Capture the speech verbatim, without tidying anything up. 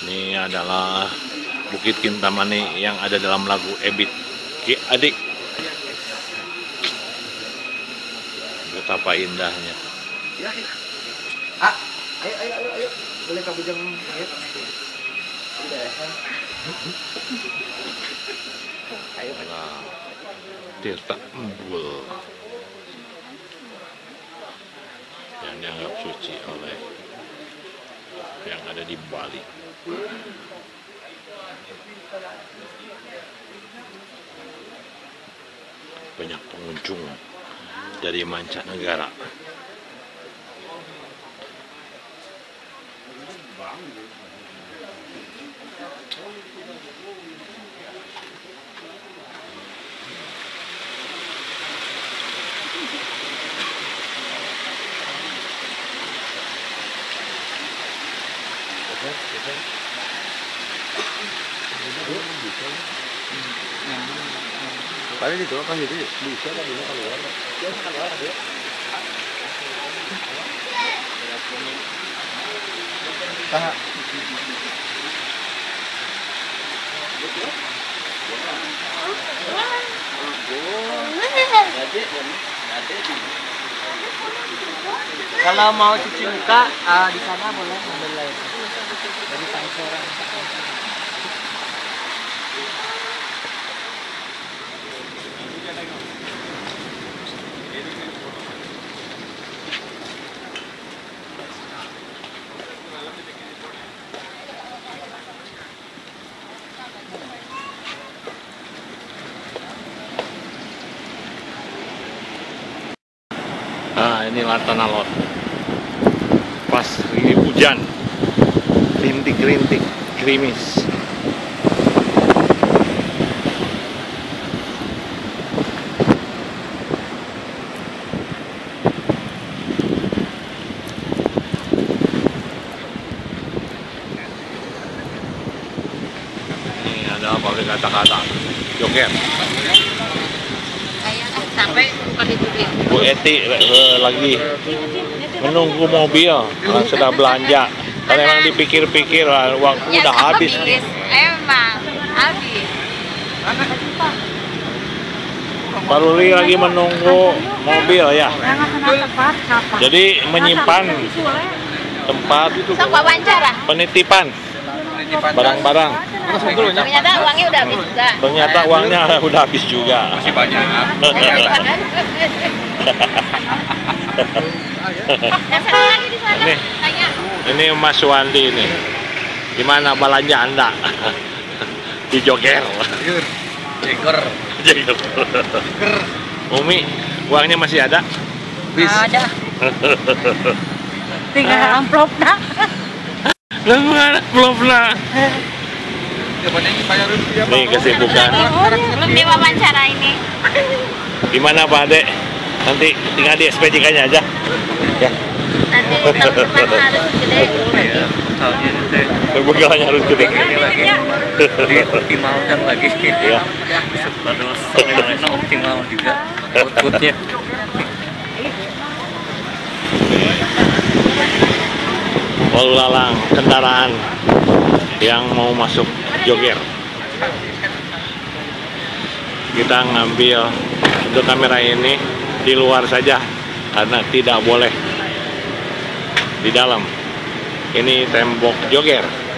Ini adalah Bukit Kintamani yang ada dalam lagu Ebit Ki Adik. Betapa indahnya. Ya, ya. Ah, ayo, ayo, ayo, ayo. Boleh kamu jam ayo. Ayo, Nah, Tirta Embul yang dianggap suci oleh yang ada di Bali. Banyak pengunjung dari mancanegara. Paling itu kan jadi bisa kan dia keluar. Dia keluar dia. Tengah. Kalau mau cuci muka uh, di sana boleh ambil air dari sangsoran. Nah, inilah tanah lot. Pas ini hujan, rintik-rintik, gerimis. Ini adalah pabrik kata-kata Joger. Sampai bukan itu dia. Bu Eti eh, lagi menunggu mobil, orang sudah belanja. Karena emang dipikir-pikir uang Ya, udah habis nih. Emang habis. Pak Ruli lagi menunggu mobil ya. Jadi menyimpan tempat Sok wawancara. penitipan barang-barang. Ternyata uangnya udah habis juga. Ternyata uangnya udah habis juga. Masih banyak. Yang satu lagi di sana. Ini. Tanya. Ini Mas Wandi ini. Gimana belanja Anda? Di Joger. Jeger. Joger. Umi, uangnya masih ada? Ada. Tinggal amplop nak. Lah mana belum pernah. Nih kesibukan. Belum diwawancara ini. Gimana Pak Ade? Nanti tinggal di S P J-nya aja. Ya. Nanti tahun depan harus gede. Perbegalannya harus gede. Dioptimalkan lagi. Ya. Sebenarnya optimal juga outputnya. Lalu lalang kendaraan yang mau masuk Joger. Kita ngambil untuk kamera ini di luar saja karena tidak boleh di dalam. Ini tembok Joger.